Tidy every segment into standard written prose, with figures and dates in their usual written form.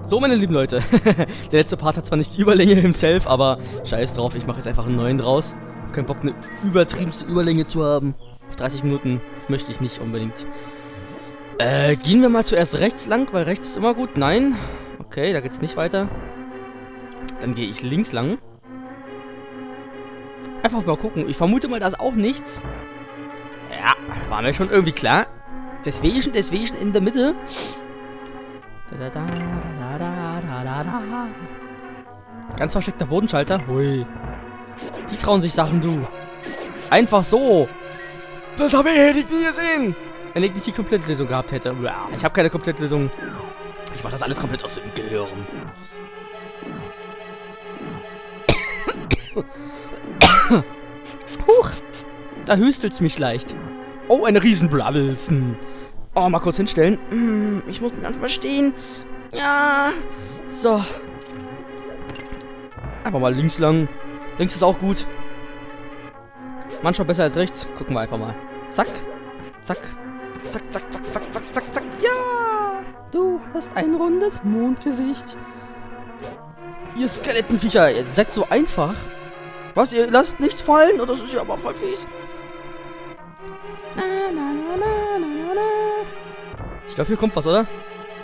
So, meine lieben Leute. Der letzte Part hat zwar nicht die Überlänge himself, aber scheiß drauf, ich mache jetzt einfach einen neuen draus. Ich hab keinen Bock, eine übertriebenste Überlänge zu haben. Auf 30 Minuten möchte ich nicht unbedingt. Gehen wir mal zuerst rechts lang, weil rechts ist immer gut. Nein. Okay, da geht's nicht weiter. Dann gehe ich links lang. Einfach mal gucken. Ich vermute mal, da ist auch nichts. Ja, war mir schon irgendwie klar. Deswegen in der Mitte. Ganz versteckter Bodenschalter. Hui. Die trauen sich Sachen, du. Einfach so. Das hätte ich nie gesehen. Wenn ich nicht die Komplettlösung gehabt hätte. Ich habe keine Komplettlösung. Ich mache das alles komplett aus dem Gehirn. Huch. Da hüstelt's mich leicht. Oh, eine Riesenblabelsen. Oh, mal kurz hinstellen. Ich muss mich manchmal stehen. Ja. So. Einfach mal links lang. Links ist auch gut. Manchmal besser als rechts. Gucken wir einfach mal. Zack. Zack. Zack, zack, zack, zack, zack, zack, zack. Ja. Du hast ein rundes Mondgesicht. Ihr Skelettenviecher. Ihr seid so einfach. Was? Ihr lasst nichts fallen? Oh, das ist ja aber voll fies. Na, na, na, na, na, na. Ich glaube, hier kommt was, oder?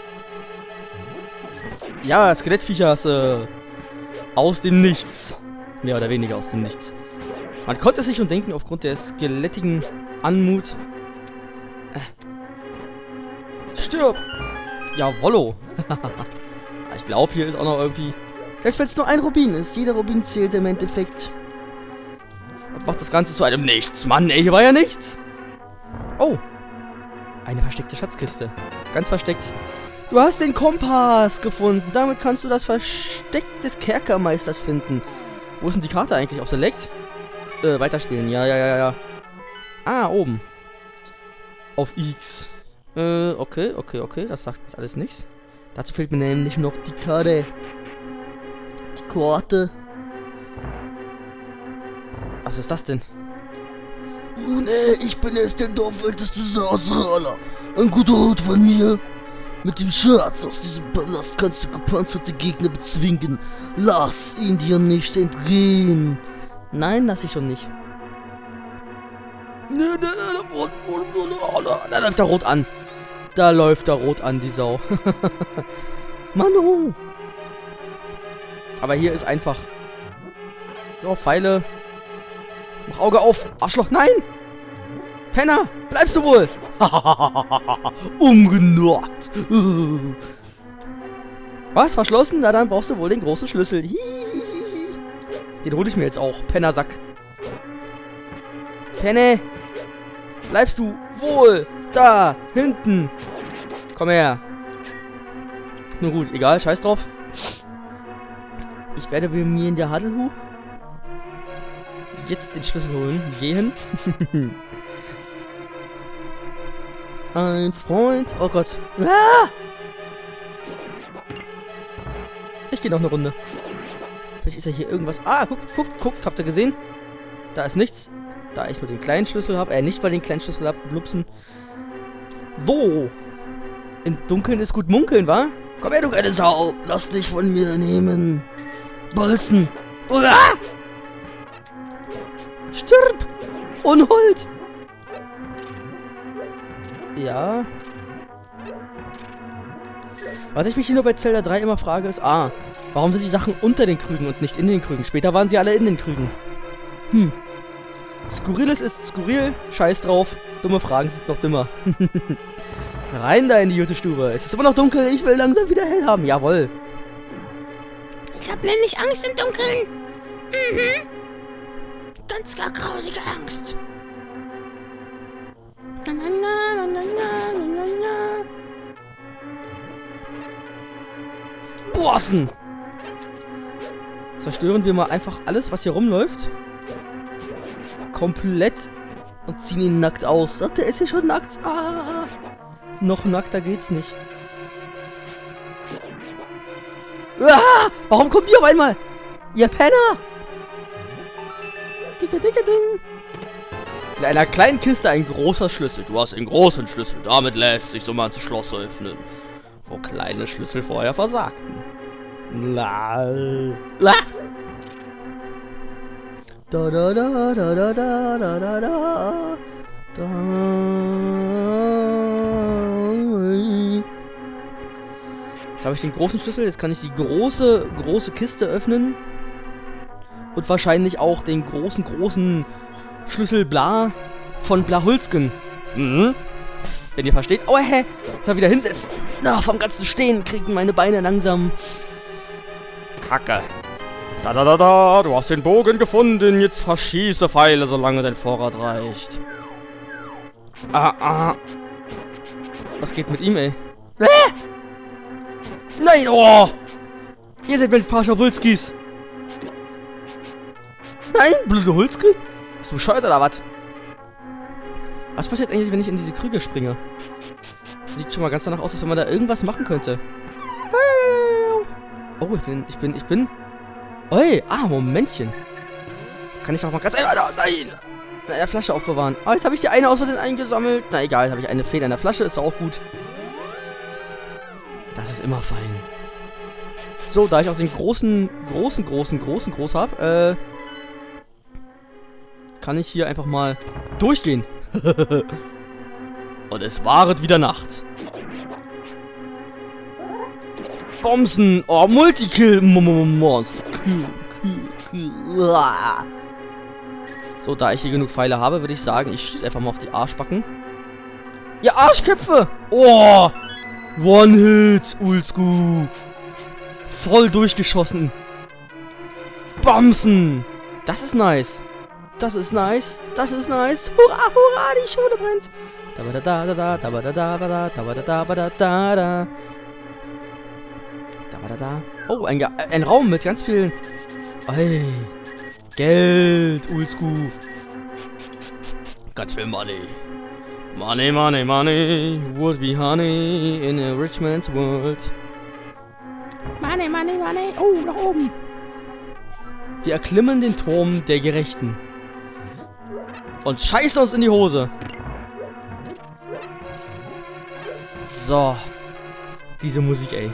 Ja, Skelettviecher aus dem Nichts. Mehr oder weniger aus dem Nichts. Man konnte es sich schon denken, aufgrund der skelettigen Anmut. Stirb! Jawollo! Ich glaube, hier ist auch noch irgendwie... Selbst wenn es nur ein Rubin ist. Jeder Rubin zählt im Endeffekt. Und macht das Ganze zu einem Nichts. Mann, ey, hier war ja nichts. Oh. Eine versteckte Schatzkiste. Ganz versteckt. Du hast den Kompass gefunden. Damit kannst du das Versteck des Kerkermeisters finden. Wo ist denn die Karte eigentlich? Auf Select? Weiterspielen. Ja. Ah, oben. Auf X. Okay. Das sagt jetzt alles nichts. Dazu fehlt mir nämlich noch die Karte. Die Karte. Was ist das denn? Nun, ich bin erst der dorfälteste Sauserer. Ein guter Hut von mir. Mit dem Schatz aus diesem Palast kannst du gepanzerte Gegner bezwingen. Lass ihn dir nicht entgehen. Nein, lass ich schon nicht. Da läuft er rot an. Da läuft er rot an, die Sau. Manu. Aber hier ist einfach... So, Pfeile. Mach Auge auf. Arschloch, nein! Penner, bleibst du wohl? Umgenockt. Was, verschlossen? Na, dann brauchst du wohl den großen Schlüssel. Den hole ich mir jetzt auch. Pennersack. Penne. Bleibst du wohl da hinten. Komm her. Nun gut, egal, scheiß drauf. Ich werde mir in der Hadelhu jetzt den Schlüssel holen. Gehen. Ein Freund. Oh Gott. Ah! Ich gehe noch eine Runde. Vielleicht ist ja hier irgendwas. Ah, guckt. Habt ihr gesehen? Da ist nichts. Da ich nur den kleinen Schlüssel habe. Nicht mal den kleinen Schlüssel habe. Blupsen. Wo? Im Dunkeln ist gut munkeln, wa? Komm her, du kleine Sau. Lass dich von mir nehmen. Bolzen. Uah! Stirb! Unhold! Ja. Was ich mich hier nur bei Zelda 3 immer frage ist, warum sind die Sachen unter den Krügen und nicht in den Krügen? Später waren sie alle in den Krügen. Skurriles ist skurril, scheiß drauf. Dumme Fragen sind noch dümmer. Rein da in die gute Stube. Es ist immer noch dunkel, ich will langsam wieder hell haben. Jawohl. Ich hab nämlich Angst im Dunkeln. Ganz gar grausige Angst. Bossen! Zerstören wir mal einfach alles, was hier rumläuft. Komplett. Und ziehen ihn nackt aus. Sagt der ist hier schon nackt. Noch nackter geht's nicht. Warum kommt die auf einmal? Ihr Penner! Dicke Ding. In einer kleinen Kiste ein großer Schlüssel. Du hast einen großen Schlüssel. Damit lässt sich so manches Schloss öffnen. wo kleine Schlüssel vorher versagten. La. La. Da da da da da da da da da. Da. Jetzt habe ich den großen Schlüssel, jetzt kann ich die große Kiste öffnen. Und wahrscheinlich auch den großen Schlüssel Bla von Blahulsken. Mhm. Wenn ihr versteht. Oh, hä? Jetzt mal wieder hinsetzen. Na, vom ganzen Stehen kriegen meine Beine langsam. Kacke. Da, da, da, da. Du hast den Bogen gefunden. Jetzt verschieße Pfeile, solange dein Vorrat reicht. Was geht mit ihm, ey? Nein, oh! Ihr seid mit ein paar Schawulskis. Nein, blöde Hulski? Bist du bescheuert oder was? Was passiert eigentlich, wenn ich in diese Krüge springe? Sieht schon mal ganz danach aus, als wenn man da irgendwas machen könnte. Oh, ich bin... Oi, Momentchen. Kann ich doch mal ganz einfach... Nein! In einer Flasche aufbewahren. Oh, jetzt habe ich die eine aus Versehen eingesammelt. Na egal, habe ich eine Feder in der Flasche, ist auch gut. Das ist immer fein. So, da ich auch den großen habe, kann ich hier einfach mal durchgehen. Und es waret wieder Nacht. Bomsen. Oh, Multikill. Monster. So, da ich hier genug Pfeile habe, würde ich sagen, ich schieße einfach mal auf die Arschbacken. Ja, Arschköpfe. Oh. One-Hit. Oldschool. Voll durchgeschossen. Bamsen. Das ist nice. Das ist nice. Das ist nice. Hurra, hurra, die Schule brennt. Oh, ein Raum mit ganz vielen... Ey. Geld, Oldschool. Ganz viel Money. Money, money, money. Would be honey in a rich man's world. Money, money, money. Oh, nach oben. Wir erklimmen den Turm der Gerechten. Und scheißen uns in die Hose. So. Diese Musik, ey.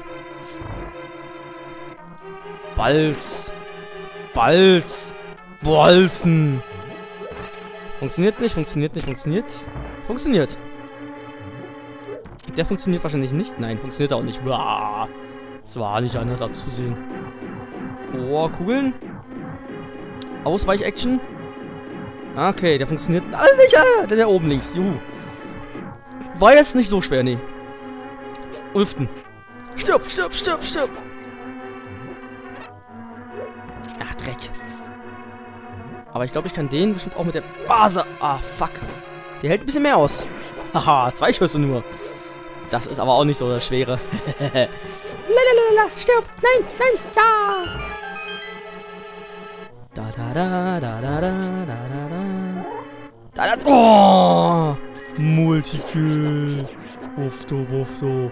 Balz. Balz. Bolzen. Funktioniert nicht, funktioniert nicht, funktioniert. Funktioniert. Der funktioniert wahrscheinlich nicht. Nein, funktioniert auch nicht. Es war nicht anders abzusehen. Oh, Kugeln. Ausweich-Action. Okay, der funktioniert. Sicher! Der oben links. Juhu. War jetzt nicht so schwer, nee. Ulften. Stirb, stirb, stirb, stirb. Ach, Dreck. Aber ich glaube, ich kann den bestimmt auch mit der Vase. Ah, fuck. Der hält ein bisschen mehr aus. Haha, 2 Schüsse nur. Das ist aber auch nicht so das Schwere. Lalalala, stirb. Nein, nein, ja. Da da da da da da da da da da. Oh! Multikill. Wufto, wufto.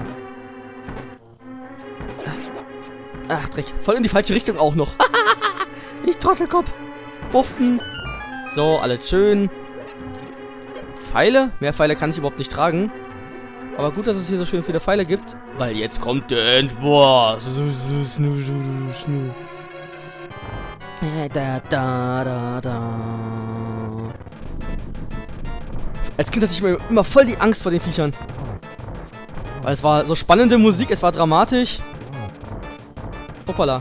Ach, Dreck. Voll in die falsche Richtung auch noch. Ich Trottelkopf. Buffen. So, alles schön. Pfeile? Mehr Pfeile kann ich überhaupt nicht tragen. Aber gut, dass es hier so schön viele Pfeile gibt. Weil jetzt kommt der Endboss. Da, da, da, da. Als Kind hatte ich immer voll die Angst vor den Viechern. Weil es war so spannende Musik, es war dramatisch. Hoppala.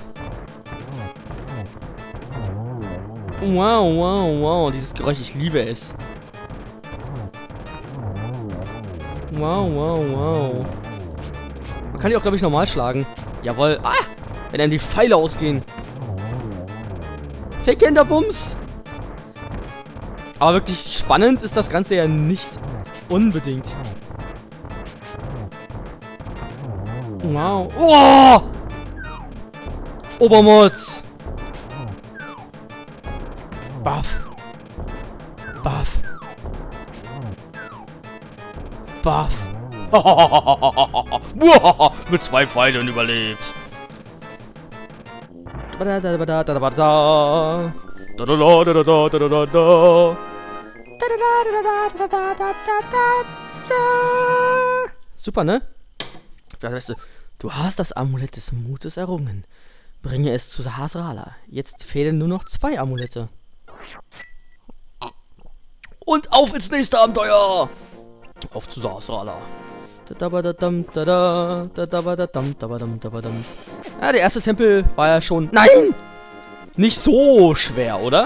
Wow, wow, wow. Dieses Geräusch, ich liebe es. Wow, wow, wow. Man kann die auch, glaube ich, normal schlagen. Jawohl. Ah! Wenn dann die Pfeile ausgehen. Verkehrender Bums. Aber wirklich spannend ist das Ganze ja nicht unbedingt. Wow. Oh! Obermods. Buff. Buff. Buff. Mit 2 Pfeilen überlebt. Super, ne? weißt du, du hast das Amulett des Mutes errungen. Bringe es zu Sahasrahla. Jetzt fehlen nur noch 2 Amulette. Und auf ins nächste Abenteuer! Auf zu Sahasrahla. Ja, der erste Tempel war ja schon... Nein! Nicht so schwer, oder?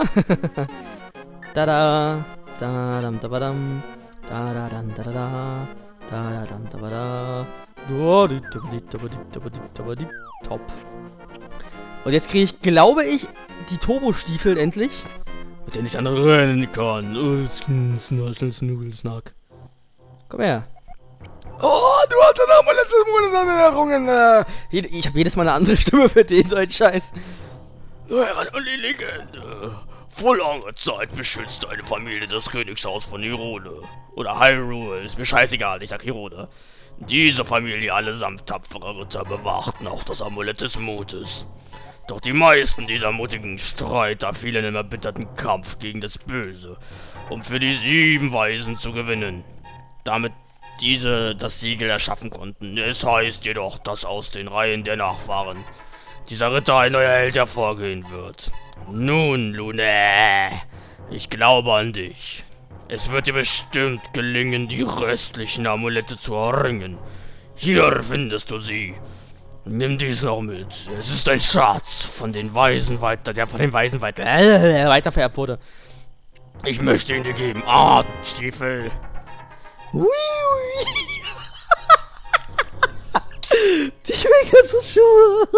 Top. Und jetzt kriege ich, glaube ich, die Turbo-Stiefel endlich. Mit denen ich dann rennen kann. Snack. Komm her. Oh, du hast dann auch mal letzte Erinnerungen. Ich habe jedes Mal eine andere Stimme für den, so ein Scheiß. Heran an die Legende. Vor langer Zeit beschützte eine Familie das Königshaus von Hyrule. Oder Hyrule, ist mir scheißegal, ich sag Hyrule. Diese Familie, allesamt tapfere Ritter, bewachten auch das Amulett des Mutes. Doch die meisten dieser mutigen Streiter fielen im erbitterten Kampf gegen das Böse, um für die 7 Weisen zu gewinnen. Damit diese das Siegel erschaffen konnten. Es heißt jedoch, dass aus den Reihen der Nachfahren dieser Ritter ein neuer Held hervorgehen wird. Nun, Lune, ich glaube an dich. Es wird dir bestimmt gelingen, die restlichen Amulette zu erringen. Hier findest du sie. Nimm dies noch mit. Es ist ein Schatz von den Weisen der von den Weisen weitervererbt wurde. Ich möchte ihn dir geben. Ah, Stiefel. Die Pegasus-Schuhe.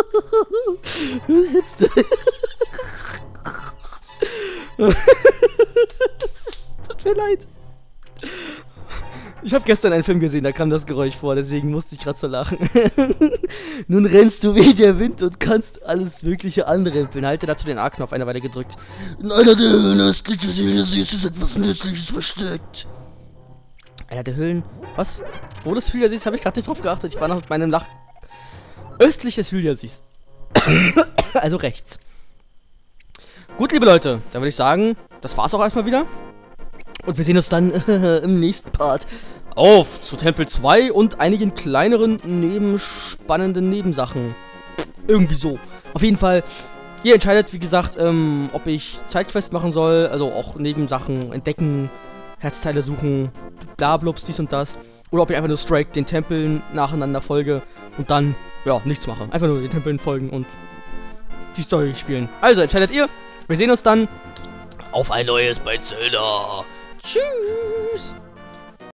Tut mir leid. Ich habe gestern einen Film gesehen, da kam das Geräusch vor, deswegen musste ich gerade so lachen. Nun rennst du wie der Wind und kannst alles Mögliche anrempeln. Halte dazu den A-Knopf eine Weile gedrückt. In einer der Höhlen östliches Hyliasees ist etwas Nützliches versteckt. Einer der Höhlen? Was? Wo des Hyliasees? Habe ich gerade nicht drauf geachtet. Ich war noch mit meinem Lach... Östliches Hyliasees. Also rechts. Gut, liebe Leute, dann würde ich sagen, das war's auch erstmal wieder. Und wir sehen uns dann im nächsten Part auf zu Tempel 2 und einigen kleineren, spannenden Nebensachen. Irgendwie so. Auf jeden Fall, ihr entscheidet, wie gesagt, ob ich Zeitquest machen soll, also auch Nebensachen entdecken, Herzteile suchen, blablups, dies und das. Oder ob ich einfach nur straight den Tempeln nacheinander folge und dann, ja, nichts mache. Einfach nur den Tempeln folgen und die Story spielen. Also, entscheidet ihr. Wir sehen uns dann auf ein neues bei Zelda. Tschüss.